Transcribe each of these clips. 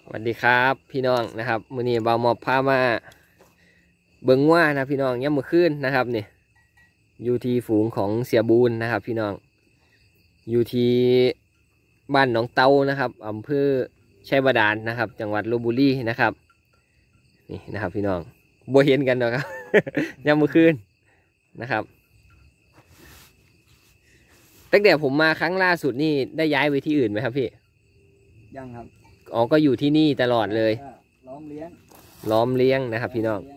สวัสดีครับพี่น้องนะครับมื้อนี้บ่าวมอบพามาเบิ่งว่านะพี่น้องย่ำมื้อคืนนะครับนี่อยู่ที่ฝูงของเสียบูนนะครับพี่น้องอยู่ที่บ้านหนองเตานะครับอำเภอชัยบาดาลนะครับจังหวัดลพบุรีนะครับนี่นะครับพี่น้องบ่เห็นกันหรอกครับ ย่ำมื้อคืนนะครับตั้งแต่ผมมาครั้งล่าสุดนี่ได้ย้ายไปที่อื่นไหมครับพี่ยังครับอ๋อก็อยู่ที่นี่ตลอดเลยล้อมเลี้ยงนะครับพี่น้อง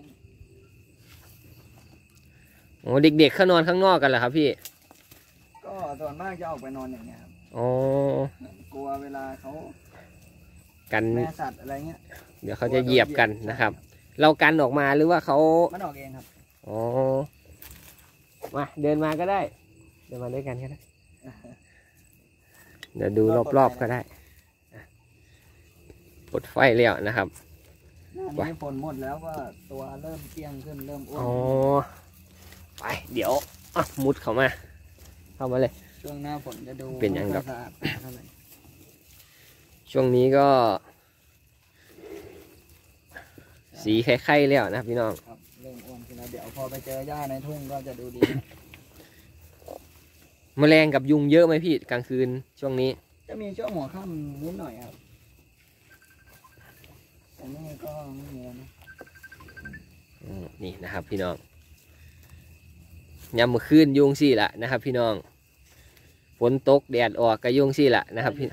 โอ้เด็กๆเขานอนข้างนอกกันเหรอครับพี่ก็ส่วนมากจะออกไปนอนอย่างเงี้ยครับอ๋อกลัวเวลาเขากันแม่สัตว์อะไรเงี้ยเดี๋ยวเขาจะเหยียบกันนะครับเรากันออกมาหรือว่าเขามันออกเองครับอ๋อมาเดินมาก็ได้เดินมาด้วยกันก็ได้เดี๋ยวดูรอบๆก็ได้ปลดไฟแล้วนะครับนี่ฝนหมดแล้วก็ตัวเริ่มเตี้ยงขึ้นเริ่มอ้วนอ๋อไปเดี๋ยวมุดเข้ามาเลยช่วงหน้าฝนจะดูเป็นยังกับอะไรช่วงนี้ก็สีไข่ๆแล้วนะพี่น้องครับเริ่มอ้วนขึ้นแล้วเดี๋ยวพอไปเจอหญ้าในทุ่งก็จะดูดีแมลงกับยุงเยอะไหมพี่กลางคืนช่วงนี้จะมีช่วงหัวค่ำนิดหน่อยครับแต่นี่ก็ไม่มีนะนี่นะครับพี่น้องยามมื้อคืนยุงสี่ละนะครับพี่น้องฝนตกแดดออกก็ยุงสี่ละนะครับพี่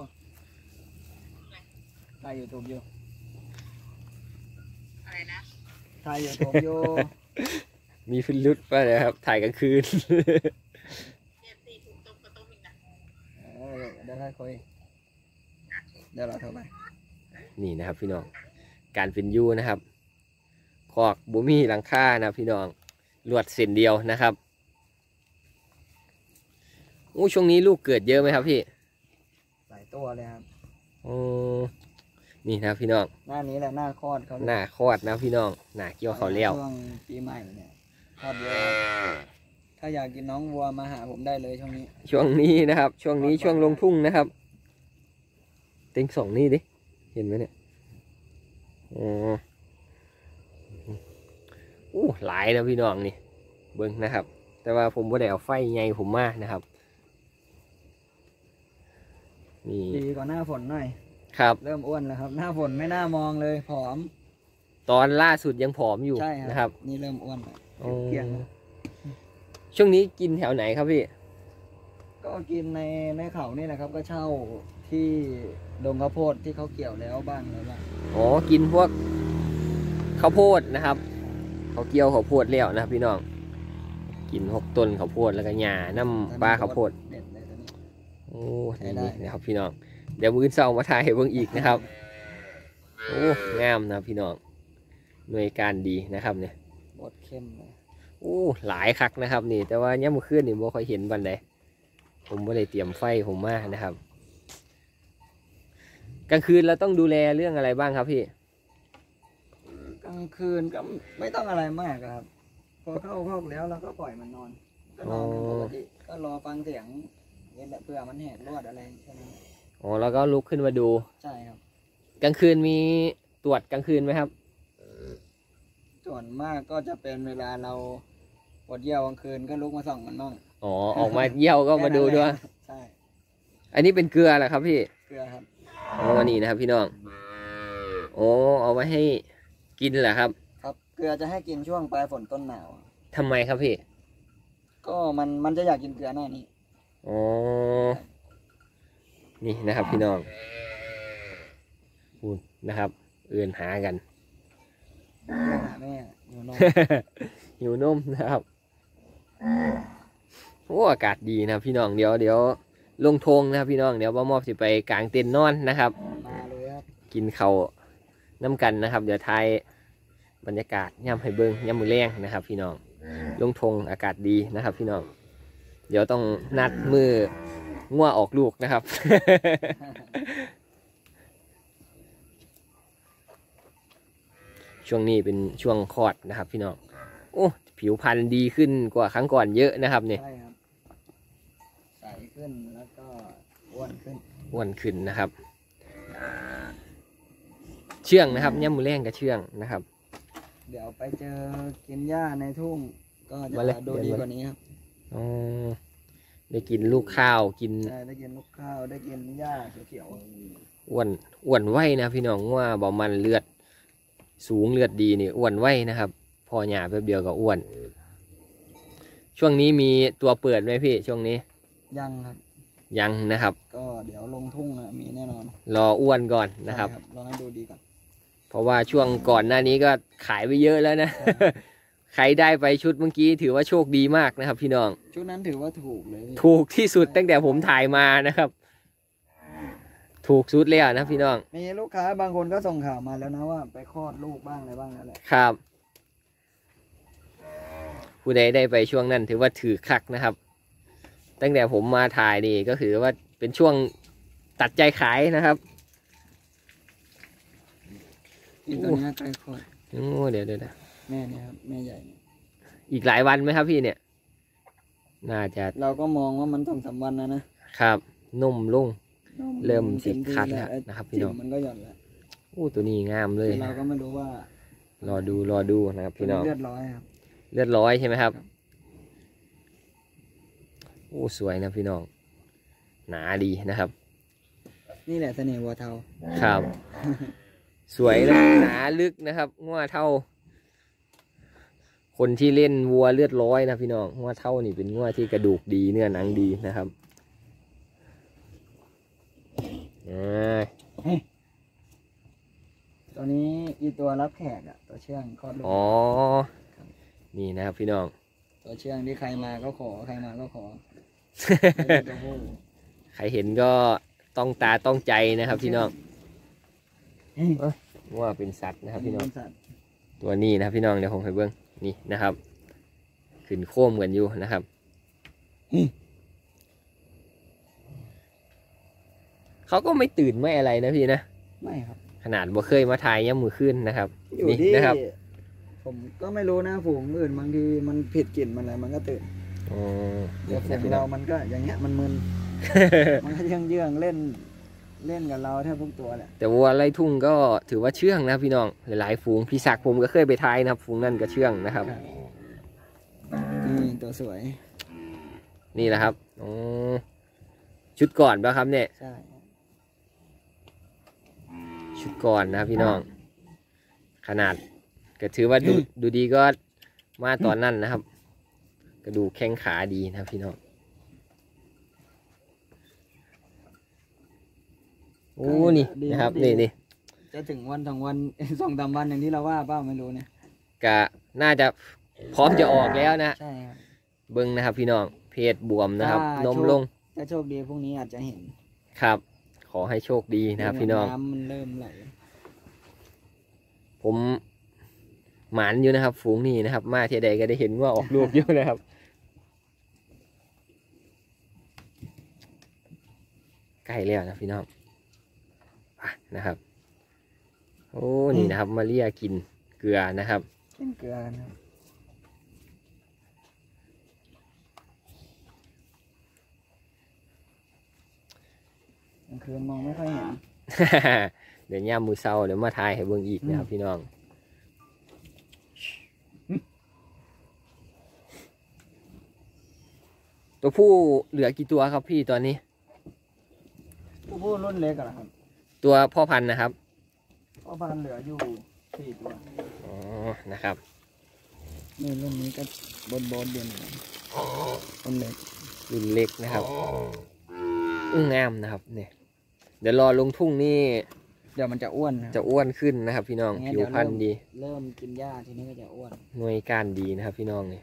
ถ่ายยูทูบอยู่อะไรนะถ่ายยูทูบอยู่มีฟิลุตป่ะนะครับถ่ายกลางคืนเดี๋ยวได้คุยเดี๋ยวเราโทรไปนี่นะครับพี่น้องการเป็นยูนะครับคอกบุมีหลังคานะพี่น้องลวดเส้นเดียวนะครับช่วงนี้ลูกเกิดเยอะไหมครับพี่หลายตัวเลยครับนี่นะพี่น้องหน้านี้แหละหน้าคลอดเขาหน้าคลอดนะพี่น้องหน้าเกี่ยวเขาเลี้ยวช่วงปีใหม่เนี่ยคลอดเยอะถ้าอยากกินน้องวัวมาหาผมได้เลยช่วงนี้นะครับช่วงนี้ช่วงลงทุ่งนะครับเต็งสองนี่ดิเห็นไหมเนี่ยหลายนะพี่น้องนี่เบิ้งนะครับแต่ว่าผมว่าได้เอาไฟไงผมมานะครับนี่ดีกว่าหน้าฝนหน่อยครับเริ่มอ้วนแล้วครับหน้าฝนไม่น่ามองเลยผอมตอนล่าสุดยังผอมอยู่นะครับนี่เริ่มอ้วนเกี่ยงช่วงนี้กินแถวไหนครับพี่ก็กินในเขานี่แหละครับก็เช่าที่ดงข้าวโพดที่เขาเกี่ยวแล้วบ้างอะไรบ้างกินพวกข้าวโพดนะครับเขาเกี่ยวข้าวโพดแล้วนะครับพี่น้องกิน6 ต้นข้าวโพดแล้วก็หญ้าน้ำปลาข้าวโพดนี่นะครับพี่น้องเดี๋ยวมื้อเช้ามาถ่ายให้เบิ่งอีกนะครับงามนะพี่น้องหน่วยการดีนะครับเนี่ยบดเข้มเลยหลายคักนะครับนี่แต่ว่าเนี่ยเมื่อคืนนี่บ่ค่อยเห็นบันไดผมไม่ได้เตรียมไฟผมมานะครับกลางคืนเราต้องดูแลเรื่องอะไรบ้างครับพี่กลางคืนก็ไม่ต้องอะไรมากครับพอเข้าห้องแล้วเราก็ปล่อยมันนอนก็นอนปกติก็รอฟังเสียงเพื่อมันแหกรอดอะไรใช่ไหมแล้วก็ลุกขึ้นมาดูใช่ครับกลางคืนมีตรวจกลางคืนไหมครับส่วนมากก็จะเป็นเวลาเราปวดเยี่ยวกลางคืนก็ลุกมาส่องมันบ้างออกมาเยี่ยวก็มาดูด้วยใช่อันนี้เป็นเกลือเหรอครับพี่เกลือครับนี่นะครับพี่น้องเอาไว้ให้กินเหรอครับครับเกลือจะให้กินช่วงปลายฝนต้นหนาวทำไมครับพี่ก็มันจะอยากกินเกลือหน้านี้นี่นะครับพี่น้องนะครับเอื่นหากันหาแม่หิวนมนะครับอากาศดีนะพี่น้องเดี๋ยวลงทงนะครับพี่น้องเดี๋ยวบ่าวมอบสิไปกลางเต็นท์นอนนะครับมาเลยครับกินข้าวน้ำกันนะครับเดี๋ยวถ่ายบรรยากาศย่ำให้เบิ้งย่ำมือแรงนะครับพี่น้องลงทงอากาศดีนะครับพี่น้องเดี๋ยวต้องนัดมือง่วออกลูกนะครับ ช่วงนี้เป็นช่วงคลอดนะครับพี่น้องผิวพรรณดีขึ้นกว่าครั้งก่อนเยอะนะครับเนี่ยใช่ครับใสขึ้นแล้วก็อ้วนขึ้นนะครับเชื่องนะครับย่ำมือแรงกับเชื่องนะครับเดี๋ยวไปเจอกินหญ้าในทุ่งก็จะมาเลยดูดีกว่านี้ครับอ๋อได้กินลูกข้าวกินใช่ได้กินลูกข้าวได้กินหญ้าเขียวอ้วนไว้นะพี่น้องว่าบ่มันเลือดสูงเลือดดีนี่อ้วนไว้นะครับ พอหยาแป๊บเดียวก็อ้วน ช่วงนี้มีตัวเปิดไหมพี่ช่วงนี้ๆยังครับยังนะครับก็เดี๋ยวลงทุ่งนะมีแน่นอนรออ้วนก่อนนะครับใช่รอให้ดูดีก่อนเพราะว่าช่วงก่อนหน้านี้ก็ขายไปเยอะแล้วนะ ใครได้ไปชุดเมื่อกี้ถือว่าโชคดีมากนะครับ พี่น้องชุดนั้นถือว่าถูกเลยถูกที่สุดตั้งแต่ผมถ่ายมานะครับ ถูกสุดเลยนะพี่น้องมีลูกค้าบางคนก็ส่งข่าวมาแล้วนะว่าไปคลอดลูกบ้างอะไรบ้างนั่นแหละครับ ผู้ใดได้ไปช่วงนั้นถือว่าถือคักนะครับ ตั้งแต่ผมมาถ่ายนี่ก็คือว่าเป็นช่วงตัดใจขายนะครับนี่ตัวนี้ใกล้คลอดโอ้เดี๋ยวแม่เนี่ยครับแม่ใหญ่เนี่ยอีกหลายวันไหมครับพี่เนี่ย น่าจะเราก็มองว่ามันต้องสามวันนะครับนุ่มลุ่ง เริ่มต็ติดคัดที่แล้วนะครับพี่จิ้น้องมมันก็หย่อนแล้วโอ้ตัวนี้งามเลยเราก็ไม่รู้ว่ารอดูนะครับพี่น้องเลือดร้อยครับเลือดร้อยใช่ไหมครับครับโอ้สวยนะพี่น้อง หนาดีนะครับนี่แหละเสน่ห์วัวเทาครับ สวยนะหนาลึกนะครับงัวเท่า คนที่เล่นวัวเลือดร้อยนะพี่น้องงัวเท่านี่เป็นงัวที่กระดูกดีเนื้อหนังดีนะครับอ่าตัวนี้อีตัวรับแขกอ่ะตัวเชื่องคลอดลูกอ๋อ นี่นะครับพี่น้องตัวเชื่องที่ใครมาก็ขอใครมาก็ขอ ตัวผู้ใครเห็นก็ต้องตาต้องใจนะครับพี่น้องเฮ้ยว่าเป็นสัตว์นะครับพี่น้องสัตว์ตัวนี้นะครับพี่น้องเดี๋ยวผมให้เบิ้งนี่นะครับ ขึ้นโค้มกันอยู่นะครับ เขาก็ไม่ตื่นไม่อะไรนะพี่นะไม่ครับขนาดบ่เคยมาถ่ายย่ำมือขึ้นนะครับอยู่นี่ที่นะครับผมก็ไม่รู้นะฝูงอื่นบางทีมันผิดกลิ่นมันอะไรมันก็ตื่นอ๋อแต่นี่ฝูนะงพี่น้เราองมันก็อย่างเงี้ยมันมึน มันก็เยื่องๆเล่นกับเราแทบทุกตัวแหละแต่วัวไล่ทุ่งก็ถือว่าเชื่องนะพี่น้องหลายๆฝูงพี่ศักดิ์ผมก็เคยไปถ่ายนะครับฝูงนั่นก็เชื่องนะครับนี่ตัวสวยนี่แหละครับอ๋อชุดก่อนป่ะครับเนี่ยใช่ชุดก่อนนะครับพี่น้อง ขนาดก็ถือว่าดูดีก็มาตอนนั้นนะครับ กระดูกแข้งขาดีนะครับพี่น้องโอ้นี่นะครับนี่จะถึงวันสองวัน 2-3 วันอย่างที่เราว่าเปล่าไม่รู้เนี่ยก็น่าจะพร้อมจะออกแล้วนะใช่ครับเบิ้งนะครับพี่น้องเพศบวมนะครับ นมลงถ้าโชคดีพรุ่งนี้อาจจะเห็นครับ ขอให้โชคดีนะครับพี่น้องน้ำมันเริ่มไหลผมหมานอยู่นะครับ ฝูงนี้นะครับ มาเทียใดก็ได้เห็นว่าออกลูกอยู่นะครับ ใกล้แล้วนะพี่น้องไปนะครับ โอ้นี่นะครับ มาเรียกินเกลือนะครับกินเกลือกันครับกลางคืนมองไม่ค่อยเห็นเดี๋ยวย่ามมือเศร้าเดี๋ยวมาทายให้เบิ่งอีกนะครับพี่น้อง ตัวผู้เหลือกี่ตัวครับพี่ตอนนี้ผู้รุ่นเล็กอะนะครับตัวพ่อพันธุ์นะครับพ่อพันธุ์เหลืออยู่4 ตัวอ๋อ นะครับนี่รุ่นนี้ก็บนเดือนต้นเล็กรุ่นเล็กนะครับงามนะครับเนี่ยเดี๋ยวรอลงทุ่งนี่เดี๋ยวมันจะอ้วนครับจะอ้วนขึ้นนะครับ พี่น้องงั้นผิเดี๋วยวพรรณดีเริ่มกินหญ้าทีนี้ก็จะอ้วนหน่วยก้านดีนะครับ พี่น้องนี่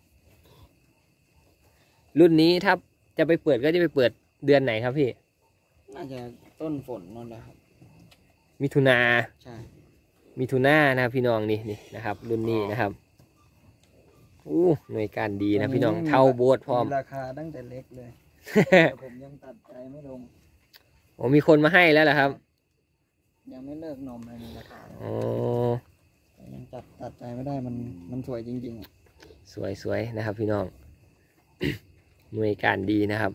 รุ่นนี้ถ้าจะไปเปิดก็จะไปเปิดเดือนไหนครับพี่น่าจะต้นฝนนั่นแหละครับมิถุนาใช่มิถุนานะครับพี่น้องนี่นะครับ รุ่นนี้นะครับอู้หน่วยการดีนะพี่น้องเท่าโบสพร้อมราคาตั้งแต่เล็กเลย แต่ผมยังตัดใจไม่ลงโอ้มีคนมาให้แล้วเหรอครับยังไม่เลิกนมเลยมีราคาอ๋อยังตัดใจไม่ได้มันสวยจริงๆอะสวยนะครับ พี่น้อง หน่วยการดีนะครับ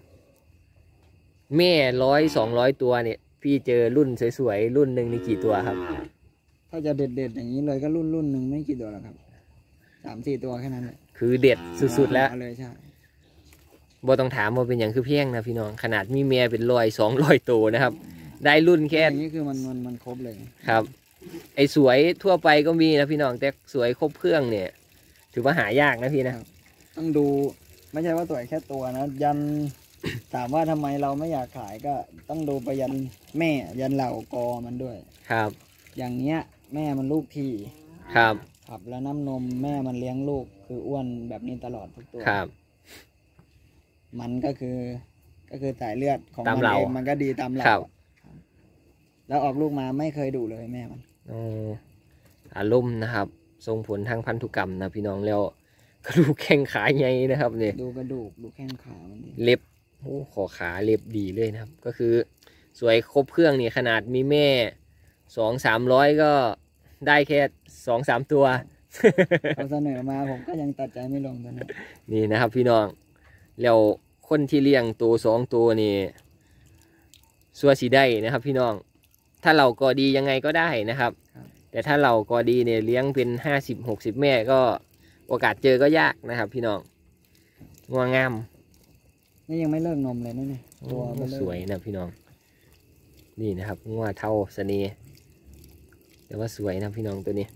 แม่100-200 ตัวเนี่ย พี่เจอรุ่นสวยๆรุ่นหนึ่งนี่กี่ตัวครับถ้าจะเด็ดๆอย่างนี้เลยก็รุ่นหนึ่งไม่กี่ตัวหรอกครับ3-4 ตัวแค่นั้นแหละคือเด็ดสุดๆแล้วเอาเลยใช่บ่ต้องถามว่าเป็นอย่างคือเพียงนะพี่น้องขนาดมีเมียเป็น100-200ตัวนะครับ ได้รุ่นแค่อย่างนี้คือมันครบเลยครับ ไอ้สวยทั่วไปก็มีนะพี่น้องแต่สวยครบเครื่องเนี่ย ถือว่าหายากนะพี่นะต้องดูไม่ใช่ว่าตัวแค่ตัวนะ ยัน ถามว่าทำไมเราไม่อยากขายก็ต้องดูไปยันแม่ยันเหล่ากอมันด้วยครับอย่างเนี้ยแม่มันลูกทีครับครับแล้วน้ำนมแม่มันเลี้ยงลูกคืออ้วนแบบนี้ตลอดทุกตัวครับมันก็คือสายเลือดของตามมันเราเองมันก็ดีตามเราครับแล้วออกลูกมาไม่เคยดุเลยแม่มันอารมณ์นะครับส่งผลทางพันธุกรรมนะพี่น้องแล้วกระดูกแข้งขาใหญ่นะครับเนี่ยดูกระดูกดูแข้งขามันดิเล็บโอ้ขอขาเล็บดีเลยนะครับ ก็คือสวยครบเครื่องนี่ขนาดมีแม่200-300ก็ได้แค่2-3 ตัวเขาเสนอมาผมก็ยังตัดใจไม่ลงตอนนั้นนี่นะครับพี่น้องแล้วคนที่เลี้ยงตัว2 ตัวนี่สัวสีได้นะครับ พี่น้องถ้าเราก็ดียังไงก็ได้นะครับ แต่ถ้าเราก็ดีเนี่ยเลี้ยงเป็น50-60 แม่ก็โอกาสเจอก็ยากนะครับ พี่น้องงัวงามนี่ยังไม่เลิกนมเลยนะเนี่ยตัวเบลอสวยนะพี่น้องนี่นะครับงัวเท่าเสน่ห์แต่ว่าสวยนะพี่น้องตัวนี้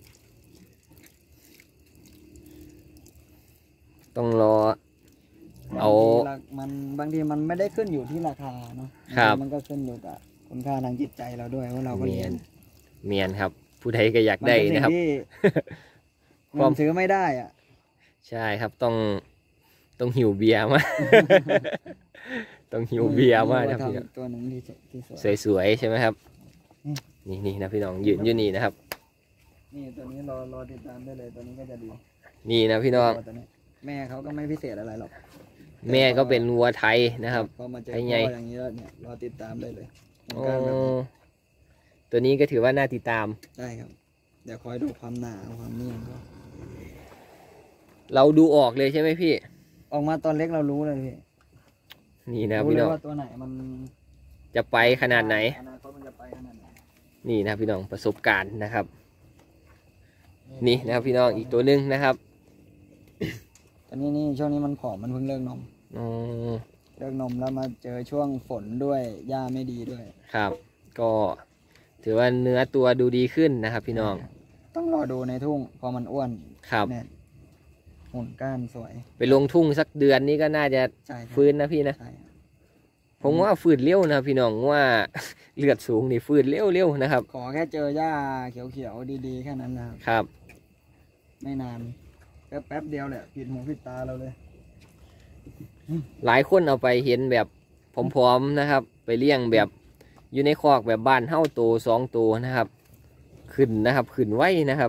ต้องรอ เอาบางทีมันไม่ได้ขึ้นอยู่ที่ราคาเนาะครับมันก็ขึ้นอยู่กับคุณค่าทางจิตใจเราด้วยว่าเราก็เมีเลี้ยยนงเมียนครับ ผู้ใดก็อยากได้มัเป็นะครับสิ่งที่ความัมนซื้อไม่ได้อ่ะใช่ครับต้องหิวเบียร์มา ต้องหิวเบียร์มานะพี่น้องทำตัวหนึ่งที่สวยสวยๆใช่ไหมครับ นี่นะพี่น้องยืนอยู่นี่นะครับนี่ตัวนี้รอติดตามได้เลยตัวนี้ก็จะดีนี่นะพี่น้องตัวนี้แม่เขาก็ไม่พิเศษอะไรหรอกแม่ก็เป็นวัวไทยนะครับพอมาเจอไอ้พ่ไงออย่างนี้แล้วเนี่ยรอติดตามได้เลยอ๋อการแบบนี้ตัวนี้ก็ถือว่าน่าติดตามได้ครับ เดี๋ยวคอยดูความหนาความนิ่มเขาเราดูออกเลยใช่ไหมพี่ออกมาตอนเล็กเรารู้เลยพี่นี่นะรู้พี่เลน้ยองว่าตัวไหนมันจะไปขนาดไหนอนาคตมันจะไปขนาดไหนนี่นะพี่น้องประสบการณ์นะครับ นี่นะครับพี่น้องอีกตัวหนึงนะครับตอนนี้นี่ช่วงนี้มันผอมมันเพิ่งเลิกนมอ๋อเลิกนมแล้วมาเจอช่วงฝนด้วยหญ้าไม่ดีด้วยครับ ก็ถือว่าเนื้อตัวดูดีขึ้นนะครับ พี่น้องต้องรอดูในทุ่งพอมันอ้วนครับเนี่ยหุ่นก้านสวยไปลงทุ่งสักเดือนนี้ก็น่าจะใช่ครับฟื้นนะพี่นะใช่ครับผมว่าฟื้นเร็วนะพี่น้องว่า เลือดสูงนี่ฟื้นเร็วๆนะครับขอแค่เจอหญ้าเขียวๆดีๆแค่นั้นนะครับครับไม่นานแป๊บเดียวแหละผิดหูผิดตาเราเลยหลายคนเอาไปเห็นแบบผอมๆนะครับ ไปเลี้ยงแบบอยู่ในคอกแบบบ้านเฮ้าโต2 ตัวนะครับ ขึ้นนะครับขึ้นไว้นะครับ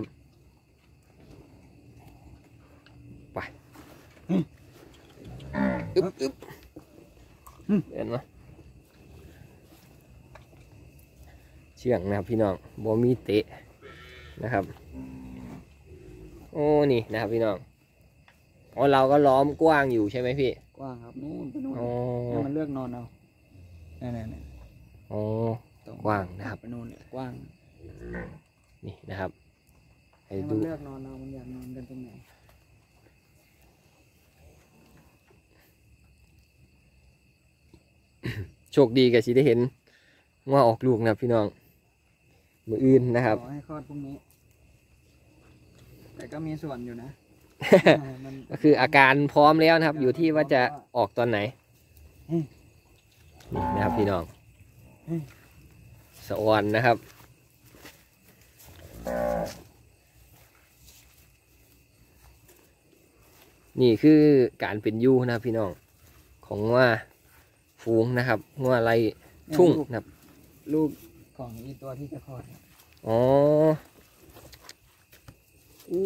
ไปอึ๊บเดินมาเชื่องนะครับพี่น้องบ่มีเตะนะครับ โอ้นี่นะครับพี่น้องอ๋อเราก็ล้อมกว้างอยู่ใช่ไหมพี่กว้างครับนู่นไปนู่นอ๋อให้มันเลือกนอนเอาเนี่ยอ๋อตรงกว้างนะครับไปนู่นเนี่ยกว้างนี่นะครับให้ให้มัดูนเลือกนอนเอามันอยากนอนกันตรงไหนโชคดีกับสิได้เห็นว่าออกลูกนะครับพี่น้อง มืออื่นนะครับขอให้คลอดพรุ่งนี้ แต่ก็มีส่วนอยู่นะ มันก็คืออาการพร้อมแล้วนะครับ อยู่ที่ว่าจะออกตอนไหนอืมนี่นะครับพี่น้องอืมสะออนนะครับ นี่คือการเป็นยูนะครับพี่น้องของว่าฟูงนะครับว่าไรทุ่งนะครับลูกของอีตัวที่จะคลอดเนี่ยอ๋ออู้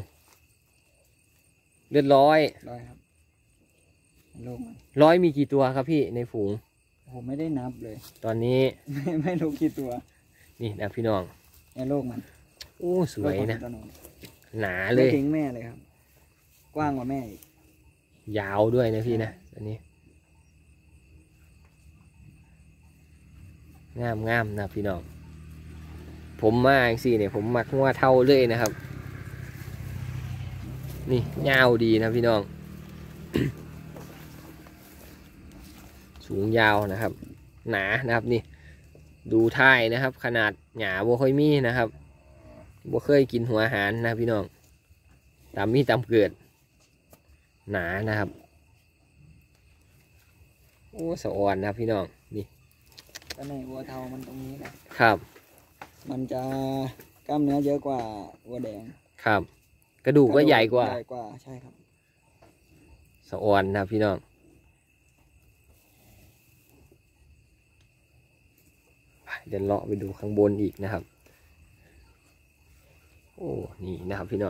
เลือดร้อยร้อยครับลูกมันร้อยมีกี่ตัวครับพี่ในฝูงผมไม่ได้นับเลยตอนนี้ไม่รู้กี่ตัวนี่นะพี่น้องเนี่ยลูกมันอู้สวยนะลูกของตัวโน้นหนาเลไม่ยทิ้งแม่เลยครับ กว้างกว่าแม่อีกยาวด้วยนะพี่นะอันนี้งามนะพี่น้องผผมมาสิเนี่ยผมมักงัวเท่าเลยนะครับนี่ยาวดีนะพี่น้อง สูงยาวนะครับหนานะครับนี่ดูท้ายนะครับขนาดหนาบ่ค่อยมีนะครับบ่เคยกินหัวอาหารนะพี่น้องตามมีตามเกิดหนานะครับโอ้สะอ่อนนะครับพี่น้องนี่ก็ในวัวเทามันตรงนี้นะครับมันจะกล้ามเนื้อเยอะกว่าวัวแดงครับกระดูกก็ใหญ่กว่าใหญ่กว่าใช่ครับสะอ่อนนะครับพี่น้องเดี๋ยวเลาะไปดูข้างบนอีกนะครับโอ้นี่นะครับพี่น้อง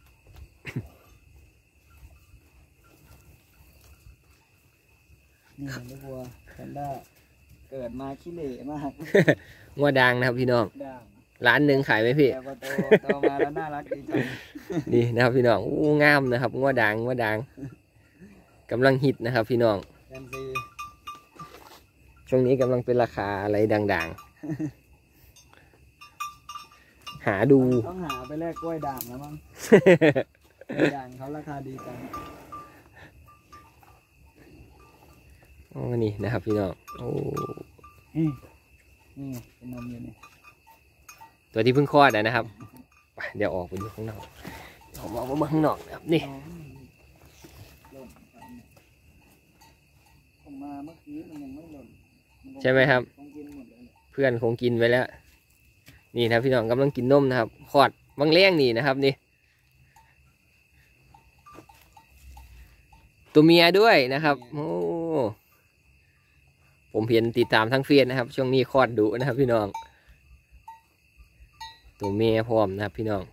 นี่ลูกวัวแพนด้าเกิดมาขี้เหร่มากงัวดังนะครับพี่น้องด่างร้านหนึ่งขายไหมพี่แต่พอโตมาแล้วน่ารักดีจังนี่นะครับพี่น้องอู้งามนะครับงัวดังกำลังฮิตนะครับพี่น้องแฟนซีช่วงนี้กำลังเป็นราคาอะไรดังๆ หาดูต้องหาไปแลกกล้วยด่างแล้วมั้ง ด่างเขาราคาดีจังโอ้นี่นะครับพี่น้องโอ้นี่เป็นนมอยู่นี่ตัวที่เพิ่งคลอดนะครับไปเดี๋ยวออกไปดูข้างนอกออกมาข้างนอกนะครับนี่หล่นผมมาเมื่อกี้มันยังไม่หล่นใช่ไหมครับคงกินหมดเลยเพื่อนคงกินไปแล้ว นี่นะพี่น้องกำลังกินนมนะครับคลอดบางเลี้ยงนี่นะครับนี่ตัวเมียด้วยนะครับโอ้ผมเห็นติดตามทั้งเฟียนนะครับ ช่วงนี้คลอดดุนะครับพี่น้องตัวเมียพร้อมนะครับพี่น้อง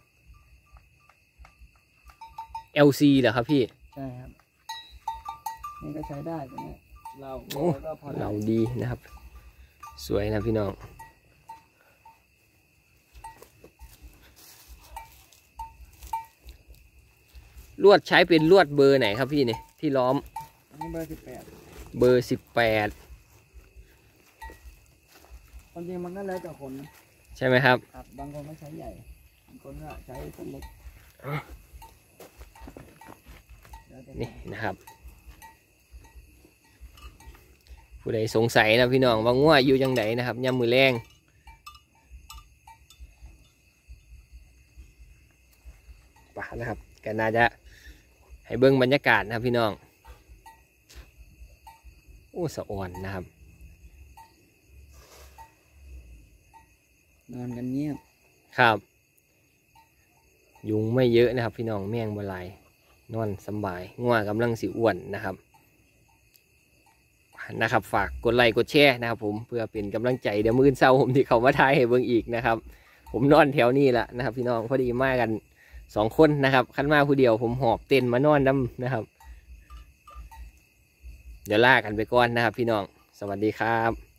LC เหรอครับพี่ใช่ครับนี่ก็ใช้ได้ตัวนี้เราโอ้ก็พอได้เราดีนะครับ สวยนะพี่น้องลวดใช้เป็นลวดเบอร์ไหนครับพี่เนี่ยที่ล้อมอันนี้เบอร์เบอร์ 18 18ความจริงมันก็แล้วแต่คนนะใช่ไหมครับครับบางคนก็ใช้ใหญ่บางคนก็ใช้เส้นเล็กแล้วแต่นี่นะครับ ผู้ใดสงสัยนะพี่น้องว่างัวอยู่ยังไงนะครับยามมือแรงป่ะนะครับก็น่าจะให้เบิ้งบรรยากาศนะครับพี่น้องโอ้สะอ่อนนะครับนอนกันเงียบครับยุงไม่เยอะนะครับพี่น้องแมงบลายนอนสบายงัวกำลังสิอ้วนนะครับฝากกดไลค์กดแชร์นะครับผมเพื่อเป็นกำลังใจเดี๋ยวมื้อเช้าผมที่เขามาทายให้เบิ่งอีกนะครับผมนอนแถวนี้แหละนะครับพี่น้องพอดีมากัน2 คนนะครับคันมาผู้เดียวผมหอบเต็นท์มานอนน้ำนะครับเดี๋ยวลากันไปก่อนนะครับพี่น้องสวัสดีครับ